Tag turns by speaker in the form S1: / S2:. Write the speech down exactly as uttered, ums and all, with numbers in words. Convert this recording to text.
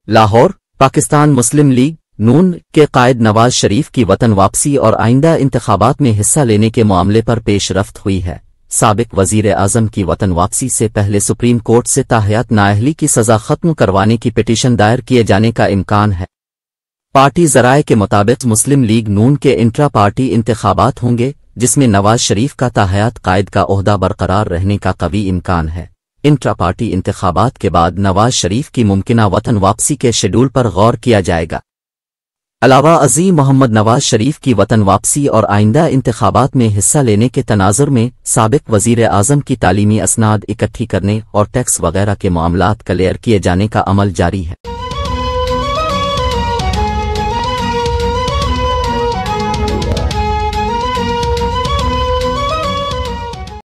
S1: Lahore, Pakistan Muslim league نون کے قائد نواز شریف کی وطن واپسی اور آئندہ انتخابات میں حصہ لینے کے معاملے پر پیش رفت ہوئی ہے۔ سابق وزیر اعظم کی وطن واپسی سے پہلے سپریم کورٹ سے تاحیات نااہلی کی سزا ختم کروانے کی پٹیشن دائر کیے جانے کا امکان ہے۔ پارٹی ذرائع کے مطابق مسلم لیگ نون کے انٹرا پارٹی انتخابات ہوں گے، جس میں نواز شریف کا تاحیات قائد کا عہدہ برقرار رہنے کا قوی امکان ہے۔ انٹرا پارٹی انتخابات کے بعد نواز شریف کی ممکنہ وطن واپسی کے شیڈول پر غور کیا جائے گا۔ علاوہ ازیں محمد نواز شریف کی وطن واپسی اور آئندہ انتخابات میں حصہ لینے کے تناظر میں سابق وزیر اعظم کی تعلیمی اسناد اکٹھی کرنے اور ٹیکس وغیرہ کے معاملات کلیئر کیے جانے کا عمل جاری ہے۔